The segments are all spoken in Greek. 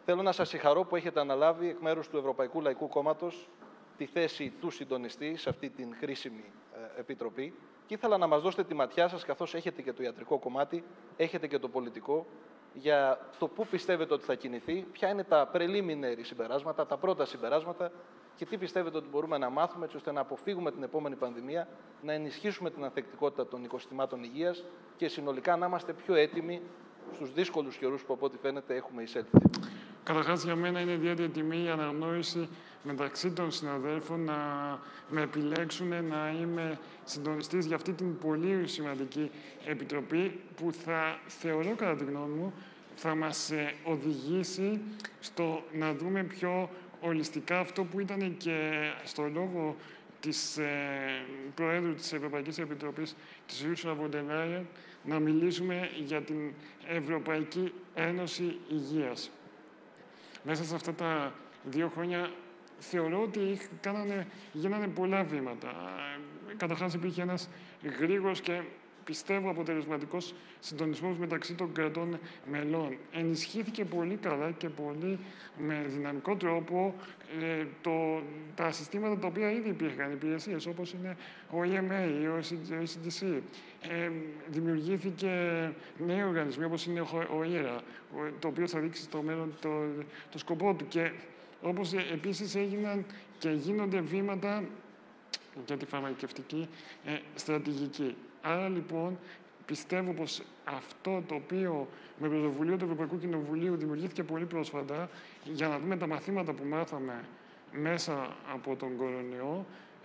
θέλω να σας συγχαρώ που έχετε αναλάβει εκ μέρους του Ευρωπαϊκού Λαϊκού Κόμματος τη θέση του συντονιστή σε αυτή την κρίσιμη επιτροπή και ήθελα να μας δώσετε τη ματιά σας, καθώς έχετε και το ιατρικό κομμάτι, έχετε και το πολιτικό, για το πού πιστεύετε ότι θα κινηθεί, ποια είναι τα preliminary συμπεράσματα, τα πρώτα συμπεράσματα και τι πιστεύετε ότι μπορούμε να μάθουμε έτσι ώστε να αποφύγουμε την επόμενη πανδημία, να ενισχύσουμε την ανθεκτικότητα των οικοσυστημάτων υγείας και συνολικά να είμαστε πιο έτοιμοι στους δύσκολους καιρούς που από ό,τι φαίνεται έχουμε εισέλθει. Καταρχάς, για μένα είναι ιδιαίτερη τιμή η αναγνώριση μεταξύ των συναδέλφων να με επιλέξουν να είμαι συντονιστής για αυτή την πολύ σημαντική επιτροπή που θα θεωρώ, κατά τη γνώμη μου, θα μας οδηγήσει στο να δούμε πιο ολιστικά αυτό που ήταν και στο λόγο της Προέδρου της Ευρωπαϊκής Επιτροπής, της Ursula von der Leyen, να μιλήσουμε για την Ευρωπαϊκή Ένωση Υγείας. Μέσα σε αυτά τα 2 χρόνια θεωρώ ότι γίνανε πολλά βήματα. Καταρχάς υπήρχε ένας γρήγορος και πιστεύω αποτελεσματικός συντονισμός μεταξύ των κρατών μελών. Ενισχύθηκε πολύ καλά και πολύ με δυναμικό τρόπο τα συστήματα τα οποία ήδη υπήρχαν, υπηρεσίες όπως είναι ο E.EN.E, ο ECDC. Δημιουργήθηκε νέοι οργανισμοί όπως είναι ο ΙΡΑ, το οποίο θα δείξει στο μέλλον το σκοπό του. Και όπως επίσης έγιναν και γίνονται βήματα για τη φαρμακευτική στρατηγική. Άρα λοιπόν πιστεύω πως αυτό το οποίο με πρωτοβουλία του Ευρωπαϊκού Κοινοβουλίου δημιουργήθηκε πολύ πρόσφατα για να δούμε τα μαθήματα που μάθαμε μέσα από τον κορονοϊό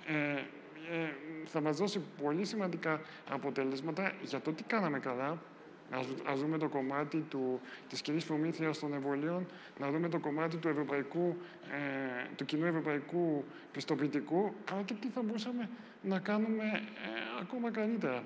θα μας δώσει πολύ σημαντικά αποτελέσματα για το τι κάναμε καλά. Ας δούμε το κομμάτι της κοινής προμήθειας των εμβολίων, να δούμε το κομμάτι του κοινού ευρωπαϊκού πιστοποιητικού, αλλά και τι θα μπορούσαμε να κάνουμε ακόμα καλύτερα.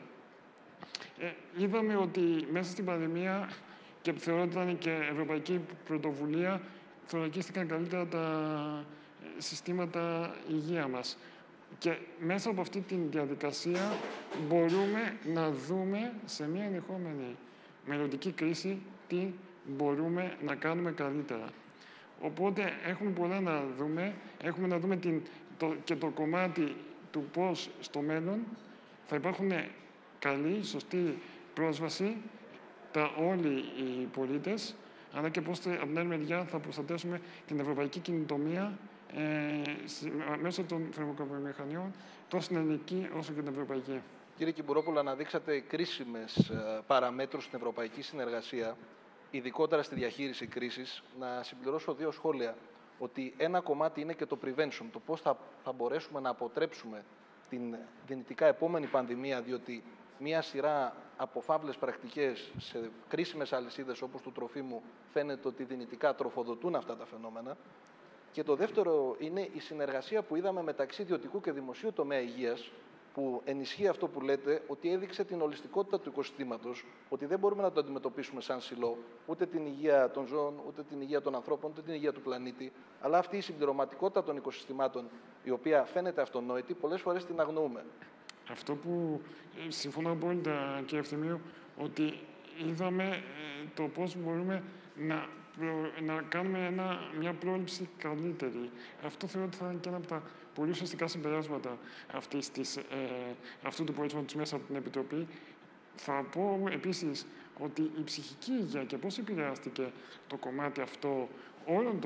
Είδαμε ότι μέσα στην πανδημία, και θεωρώ ότι ήταν και ευρωπαϊκή πρωτοβουλία, θωρακίστηκαν καλύτερα τα συστήματα υγεία μας. Και μέσα από αυτή τη διαδικασία μπορούμε να δούμε σε μια ενδεχόμενη μελλοντική κρίση τι μπορούμε να κάνουμε καλύτερα. Οπότε έχουμε πολλά να δούμε. Έχουμε να δούμε και το κομμάτι του πώς στο μέλλον θα υπάρχουν καλή, σωστή πρόσβαση όλοι οι πολίτες, αλλά και πώς από την άλλη μεριά θα προστατεύσουμε την ευρωπαϊκή καινοτομία μέσω των φαρμακοβιομηχανιών, τόσο στην ελληνική όσο και την ευρωπαϊκή. Κύριε Kympouropoulos, αναδείξατε κρίσιμες παραμέτρους στην ευρωπαϊκή συνεργασία, ειδικότερα στη διαχείριση κρίσης. Να συμπληρώσω 2 σχόλια. Ότι ένα κομμάτι είναι και το prevention, το πώς θα μπορέσουμε να αποτρέψουμε την δυνητικά επόμενη πανδημία, διότι μία σειρά από φαύλες πρακτικές σε κρίσιμες αλυσίδες όπως του τροφίμου φαίνεται ότι δυνητικά τροφοδοτούν αυτά τα φαινόμενα. Και το δεύτερο είναι η συνεργασία που είδαμε μεταξύ ιδιωτικού και δημοσίου τομέα υγείας, που ενισχύει αυτό που λέτε, ότι έδειξε την ολιστικότητα του οικοσυστήματος, ότι δεν μπορούμε να το αντιμετωπίσουμε σαν σιλό, ούτε την υγεία των ζώων, ούτε την υγεία των ανθρώπων, ούτε την υγεία του πλανήτη, αλλά αυτή η συμπληρωματικότητα των οικοσυστημάτων, η οποία φαίνεται αυτονόητη, πολλές φορές την αγνοούμε. Αυτό που συμφωνώ απόλυτα, κύριε Ευθυμίου, ότι είδαμε το πώς μπορούμε να κάνουμε μια πρόληψη καλύτερη. Αυτό θεωρώ ότι θα είναι και ένα από τα πολύ ουσιαστικά συμπεράσματα αυτού του πορίσματος μέσα από την Επιτροπή. Θα πω επίσης ότι η ψυχική υγεία και πώς επηρεάστηκε το κομμάτι αυτό όλων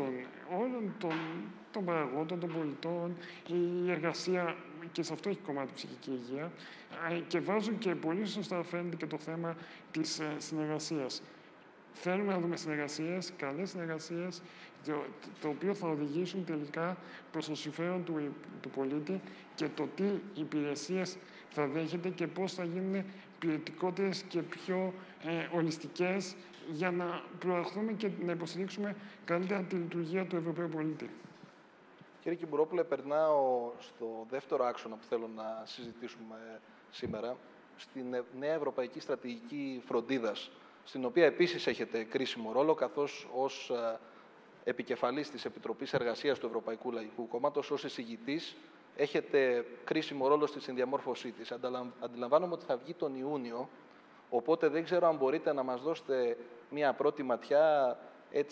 των παραγόντων, των πολιτών, η εργασία, και σε αυτό έχει κομμάτι ψυχική υγεία, και βάζουν και πολύ σωστά φαίνεται και το θέμα της συνεργασίας. Θέλουμε να δούμε συνεργασίες, καλές συνεργασίες, το οποίο θα οδηγήσουν τελικά προς το συμφέρον του πολίτη και το τι υπηρεσίες θα δέχεται και πώς θα γίνουν ποιοτικότερες και πιο ολιστικές για να προαχθούμε και να υποστηρίξουμε καλύτερα τη λειτουργία του Ευρωπαίου πολίτη. Κύριε Kympouropoulos, περνάω στο δεύτερο άξονα που θέλω να συζητήσουμε σήμερα, στην νέα Ευρωπαϊκή Στρατηγική Φροντίδας, στην οποία επίσης έχετε κρίσιμο ρόλο, καθώς ως επικεφαλής της Επιτροπής Εργασίας του Ευρωπαϊκού Λαϊκού Κόμματος, ως εισηγητής, έχετε κρίσιμο ρόλο στη συνδιαμόρφωσή της. Αντιλαμβάνομαι ότι θα βγει τον Ιούνιο, οπότε δεν ξέρω αν μπορείτε να μας δώσετε μια πρώτη ματιά, έτσι,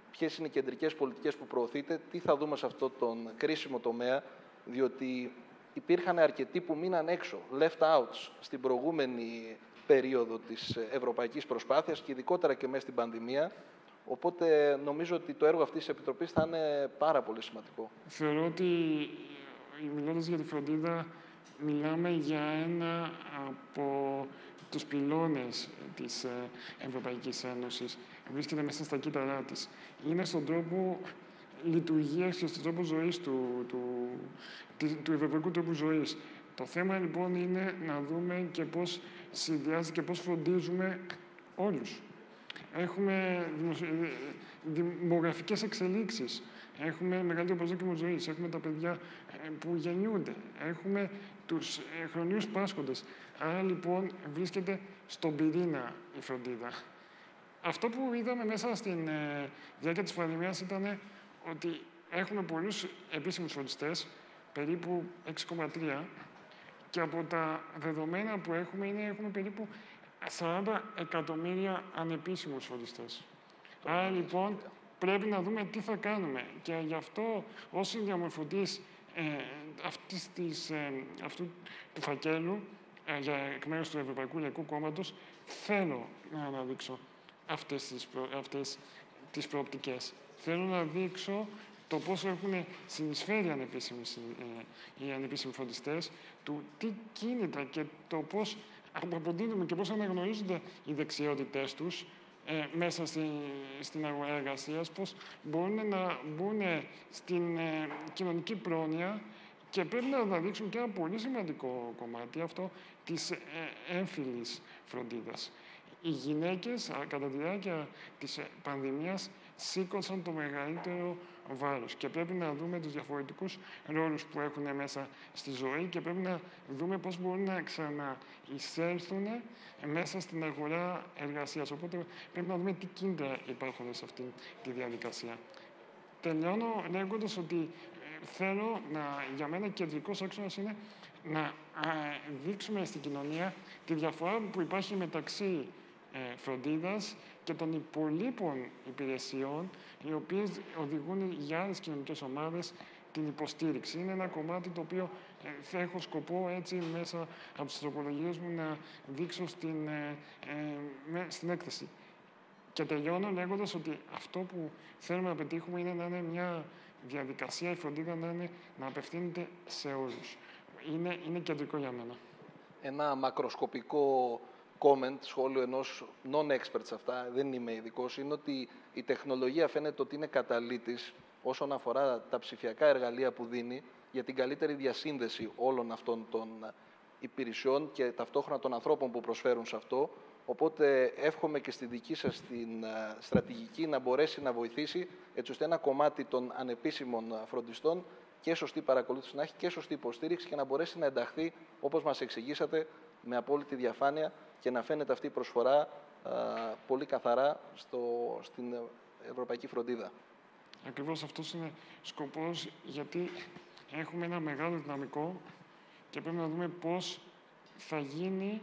ποιες είναι οι κεντρικές πολιτικές που προωθείτε, τι θα δούμε σε αυτό τον κρίσιμο τομέα, διότι υπήρχαν αρκετοί που μείναν έξω, left out, στην προηγούμενη περίοδο της ευρωπαϊκής προσπάθειας και ειδικότερα και μέσα στην πανδημία. Οπότε νομίζω ότι το έργο αυτής της Επιτροπής θα είναι πάρα πολύ σημαντικό. Θεωρώ ότι, μιλώντας για τη φροντίδα, μιλάμε για ένα από τους πυλώνες της Ευρωπαϊκής Ένωσης. Βρίσκεται μέσα στα κύτταρά της. Είναι στον τρόπο λειτουργίας και στον τρόπο ζωής του ευρωπαϊκού τρόπου ζωής. Το θέμα λοιπόν είναι να δούμε και πώς συνδυάζει και πώς φροντίζουμε όλους. Έχουμε δημογραφικές εξελίξεις. Έχουμε μεγαλύτερο προσδόκιμο ζωής. Έχουμε τα παιδιά που γεννιούνται. Έχουμε τους χρονίους πάσχοντες. Άρα λοιπόν βρίσκεται στον πυρήνα η φροντίδα. Αυτό που είδαμε μέσα στην διάρκεια της πανδημίας ήταν ότι έχουμε πολλούς επίσημους φροντιστές, περίπου 6,3, και από τα δεδομένα που έχουμε περίπου 40 εκατομμύρια ανεπίσημους φροντιστές. Άρα λοιπόν πρέπει να δούμε τι θα κάνουμε. Και γι' αυτό ως συνδιαμορφωτής αυτού του φακέλου εκ μέρους του Ευρωπαϊκού Λαϊκού Κόμματος θέλω να αναδείξω αυτές τις προοπτικές. Θέλω να δείξω το πώς έχουν συνεισφέρει οι ανεπίσημοι φροντιστές, του τι κίνητρα και το πώς αποδίδουμε και πώς αναγνωρίζονται οι δεξιότητές τους μέσα στην αγορά εργασίας, πώς μπορούν να μπουν στην κοινωνική πρόνοια και πρέπει να δείξουν και ένα πολύ σημαντικό κομμάτι αυτό της έμφυλης φροντίδας. Οι γυναίκες κατά τη διάρκεια της πανδημίας σήκωσαν το μεγαλύτερο βάρος και πρέπει να δούμε τους διαφορετικούς ρόλους που έχουν μέσα στη ζωή και πρέπει να δούμε πώς μπορούν να ξαναεισέλθουν μέσα στην αγορά εργασίας. Οπότε πρέπει να δούμε τι κίνητρα υπάρχουν σε αυτή τη διαδικασία. Τελειώνω λέγοντας ότι θέλω για μένα κεντρικός άξονας είναι να δείξουμε στην κοινωνία τη διαφορά που υπάρχει μεταξύ φροντίδας και των υπολείπων υπηρεσιών, οι οποίες οδηγούν για άλλες κοινωνικές ομάδες την υποστήριξη. Είναι ένα κομμάτι το οποίο θα έχω σκοπό έτσι μέσα από τις τροπολογίες μου να δείξω στην έκθεση. Και τελειώνω λέγοντας ότι αυτό που θέλουμε να πετύχουμε είναι να είναι μια διαδικασία, η φροντίδα να απευθύνεται σε όλους. Είναι κεντρικό για μένα. Ένα μακροσκοπικό comment, σχόλιο ενός non-expert σε αυτά, δεν είμαι ειδικός, είναι ότι η τεχνολογία φαίνεται ότι είναι καταλύτης όσον αφορά τα ψηφιακά εργαλεία που δίνει για την καλύτερη διασύνδεση όλων αυτών των υπηρεσιών και ταυτόχρονα των ανθρώπων που προσφέρουν σε αυτό. Οπότε εύχομαι και στη δική σας την στρατηγική να μπορέσει να βοηθήσει έτσι ώστε ένα κομμάτι των ανεπίσημων φροντιστών και σωστή παρακολούθηση να έχει και σωστή υποστήριξη και να μπορέσει να ενταχθεί, όπως μας εξηγήσατε, με απόλυτη διαφάνεια και να φαίνεται αυτή η προσφορά πολύ καθαρά στην ευρωπαϊκή φροντίδα. Ακριβώς αυτός είναι σκοπός, γιατί έχουμε ένα μεγάλο δυναμικό και πρέπει να δούμε πώς θα γίνει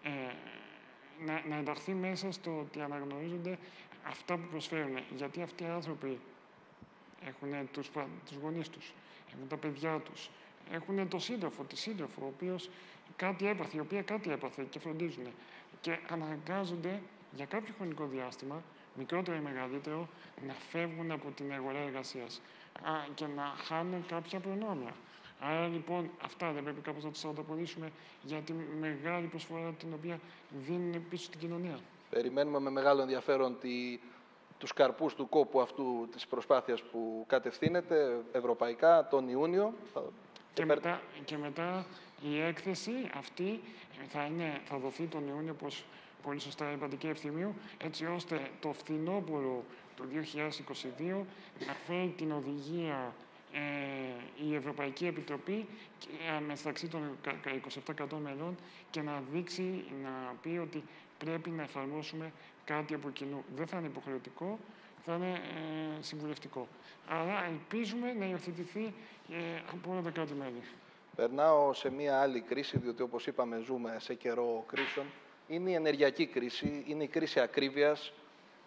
να ενταχθεί μέσα στο ότι αναγνωρίζονται αυτά που προσφέρουν. Γιατί αυτοί οι άνθρωποι έχουν τους γονείς τους, έχουν τα παιδιά τους, έχουν το σύντροφο, τη σύντροφο, ο οποίος η οποία κάτι έπαθε και φροντίζουν. Και αναγκάζονται για κάποιο χρονικό διάστημα, μικρότερο ή μεγαλύτερο, να φεύγουν από την αγορά εργασίας και να χάνουν κάποια προνόμια. Άρα λοιπόν αυτά δεν πρέπει κάπως να τους ανταποδείξουμε για τη μεγάλη προσφορά την οποία δίνουν πίσω στην κοινωνία. Περιμένουμε με μεγάλο ενδιαφέρον τους καρπούς του κόπου αυτού της προσπάθειας που κατευθύνεται ευρωπαϊκά τον Ιούνιο. Και μετά η έκθεση αυτή θα δοθεί τον Ιούνιο, όπως πολύ σωστά είπατε και Ευθυμίου, έτσι ώστε το φθινόπωρο του 2022 να φέρει την οδηγία η Ευρωπαϊκή Επιτροπή μεταξύ των 27 κρατών μελών και να δείξει, να πει ότι πρέπει να εφαρμόσουμε κάτι από κοινού. Δεν θα είναι υποχρεωτικό, θα είναι συμβουλευτικό. Αλλά ελπίζουμε να υιοθετηθεί από όλα τα κράτη-μέλη. Περνάω σε μία άλλη κρίση, διότι όπως είπαμε ζούμε σε καιρό κρίσεων. Είναι η ενεργειακή κρίση, είναι η κρίση ακρίβειας.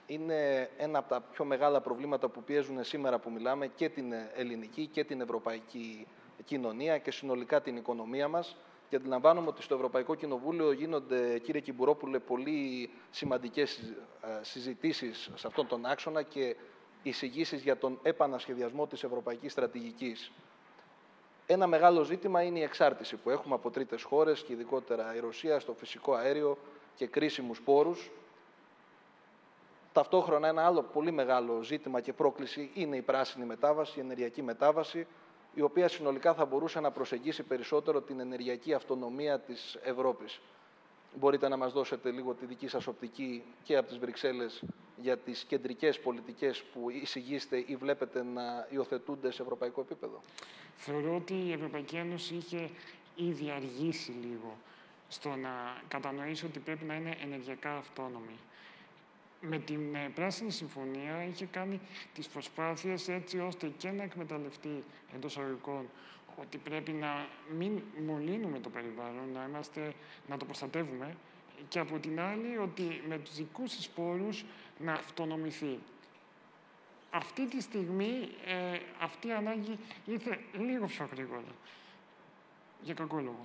είναι ένα από τα πιο μεγάλα προβλήματα που πιέζουν σήμερα που μιλάμε και την ελληνική και την ευρωπαϊκή κοινωνία και συνολικά την οικονομία μας. Και αντιλαμβάνομαι ότι στο Ευρωπαϊκό Κοινοβούλιο γίνονται, κύριε Kympouropoulos, πολύ σημαντικές συζητήσεις σε αυτόν τον άξονα και εισηγήσεις για τον επανασχεδιασμό της ευρωπαϊκής στρατηγικής. Ένα μεγάλο ζήτημα είναι η εξάρτηση που έχουμε από τρίτες χώρες και ειδικότερα η Ρωσία στο φυσικό αέριο και κρίσιμους πόρους. Ταυτόχρονα ένα άλλο πολύ μεγάλο ζήτημα και πρόκληση είναι η πράσινη μετάβαση, η ενεργειακή μετάβαση, η οποία συνολικά θα μπορούσε να προσεγγίσει περισσότερο την ενεργειακή αυτονομία της Ευρώπης. Μπορείτε να μας δώσετε λίγο τη δική σας οπτική και από τις Βρυξέλλες για τις κεντρικές πολιτικές που εισηγείστε ή βλέπετε να υιοθετούνται σε ευρωπαϊκό επίπεδο? Θεωρώ ότι η Ευρωπαϊκή Ένωση είχε ήδη αργήσει λίγο στο να κατανοήσει ότι πρέπει να είναι ενεργειακά αυτόνομη. Με την Πράσινη Συμφωνία είχε κάνει τις προσπάθειες έτσι ώστε και να εκμεταλλευτεί εντός αγωγικών ότι πρέπει να μην μολύνουμε το περιβάλλον, να το προστατεύουμε και από την άλλη ότι με τους δικούς της πόρους να αυτονομηθεί. Αυτή τη στιγμή αυτή η ανάγκη ήρθε λίγο πιο γρήγορα, για κακό λόγο.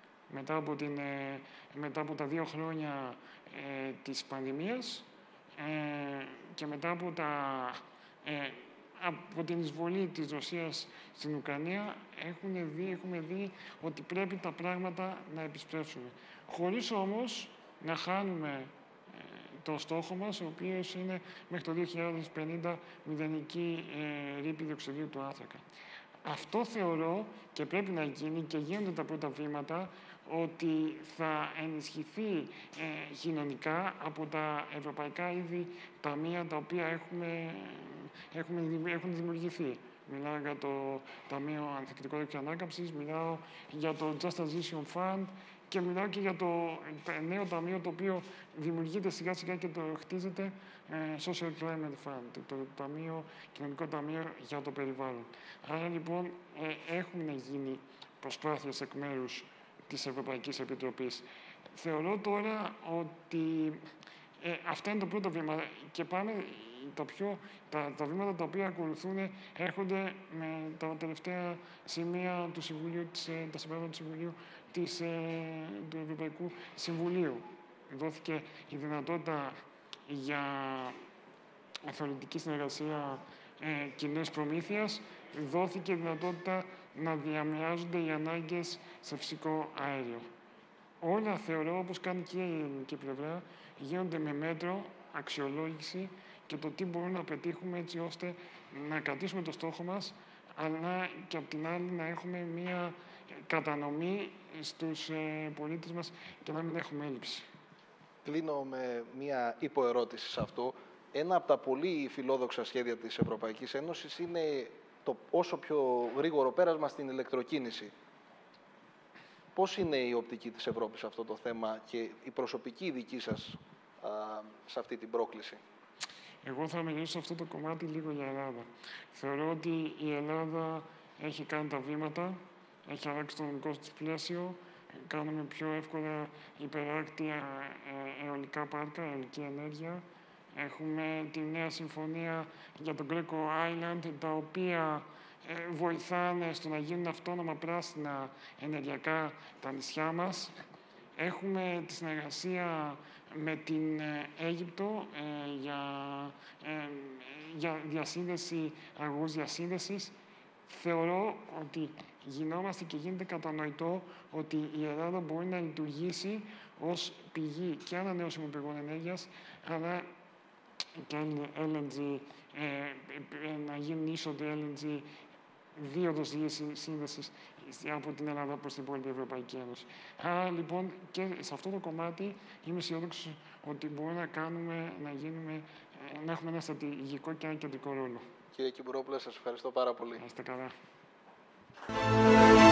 Μετά από τα 2 χρόνια της πανδημίας και μετά από την εισβολή της Ρωσίας στην Ουκρανία έχουμε δει ότι πρέπει τα πράγματα να επιστρέψουμε. Χωρίς όμως να χάνουμε το στόχο μας, ο οποίος είναι μέχρι το 2050 μηδενική ρήπη διοξειδίου του άνθρακα. Αυτό θεωρώ και πρέπει να γίνει και γίνονται τα πρώτα βήματα ότι θα ενισχυθεί κοινωνικά από τα ευρωπαϊκά είδη ταμεία τα οποία έχουν δημιουργηθεί. Μιλάω για το Ταμείο Ανθεκτικότητας και Ανάκαμψης, μιλάω για το Just Transition Fund και μιλάω και για το νέο ταμείο το οποίο δημιουργείται σιγά σιγά και το χτίζεται, Social Climate Fund, το Κοινωνικό Ταμείο για το Περιβάλλον. Άρα λοιπόν έχουν γίνει προσπάθειες εκ μέρους της Ευρωπαϊκής Επιτροπής. Θεωρώ τώρα ότι αυτό είναι το πρώτο βήμα και τα βήματα τα οποία ακολουθούν έρχονται με τα τελευταία σημεία του Συμβουλίου, τα συμπεράσματα του Συμβουλίου του Ευρωπαϊκού Συμβουλίου. Δόθηκε η δυνατότητα για θεωρητική συνεργασία κοινής προμήθειας, δόθηκε η δυνατότητα να διαμοιράζονται οι ανάγκες σε φυσικό αέριο. Όλα θεωρώ, όπως κάνει και η ελληνική πλευρά, γίνονται με μέτρο, αξιολόγηση και το τι μπορούμε να πετύχουμε έτσι ώστε να κρατήσουμε το στόχο μας, αλλά και απ' την άλλη να έχουμε μία κατανομή στους πολίτες μας και να μην έχουμε έλλειψη. Κλείνω με μία υποερώτηση σε αυτό. Ένα από τα πολύ φιλόδοξα σχέδια της Ευρωπαϊκής Ένωσης είναι το όσο πιο γρήγορο πέρασμα στην ηλεκτροκίνηση. Πώς είναι η οπτική της Ευρώπης σε αυτό το θέμα και η προσωπική δική σας σε αυτή την πρόκληση? Εγώ θα μιλήσω σε αυτό το κομμάτι λίγο για Ελλάδα. Θεωρώ ότι η Ελλάδα έχει κάνει τα βήματα, έχει αλλάξει το νομικό της πλαίσιο, κάνουμε πιο εύκολα υπεράκτια αιωλικά πάρκα, αιωλική ενέργεια. Έχουμε τη νέα συμφωνία για το Greco Island, τα οποία βοηθάνε στο να γίνουν αυτόνομα πράσινα ενεργειακά τα νησιά μας. Έχουμε τη συνεργασία με την Αίγυπτο για διασύνδεση, αγωγούς διασύνδεσης. Θεωρώ ότι γινόμαστε και γίνεται κατανοητό ότι η Ελλάδα μπορεί να λειτουργήσει ως πηγή και ανανεώσιμων πηγών ενέργειας, αλλά και LNG, να γίνουν είσοδοι LNG, δίωδος σύνδεσης από την Ελλάδα προς την υπόλοιπη Ευρωπαϊκή Ένωση. Άρα λοιπόν και σε αυτό το κομμάτι είμαι αισιόδοξος ότι μπορούμε να έχουμε ένα στρατηγικό και ένα κεντρικό ρόλο. Κύριε Kympouropoulos, σας ευχαριστώ πάρα πολύ. Να είστε καλά.